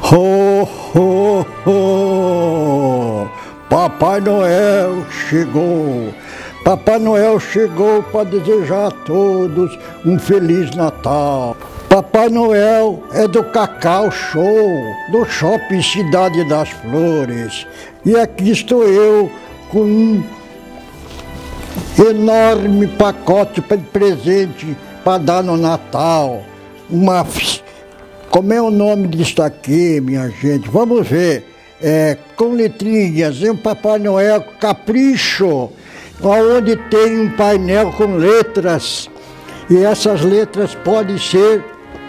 Ho, ho, ho! Papai Noel chegou! Papai Noel chegou para desejar a todos um Feliz Natal. Papai Noel é do Cacau Show, do Shopping Cidade das Flores. E aqui estou eu com um enorme pacote de presente para dar no Natal. Como é o nome disso aqui, minha gente? Vamos ver. Com letrinhas, um Papai Noel Capricho, onde tem um painel com letras. E essas letras podem ser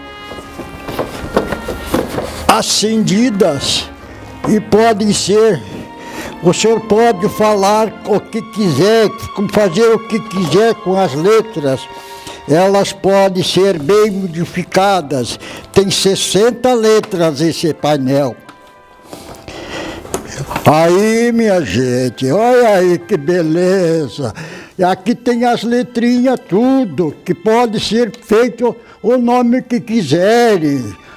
acendidas e podem ser... O senhor pode falar o que quiser, fazer o que quiser com as letras. Elas podem ser bem modificadas. Tem 60 letras esse painel. Aí, minha gente, olha aí que beleza. E aqui tem as letrinhas tudo, que pode ser feito o nome que quiserem.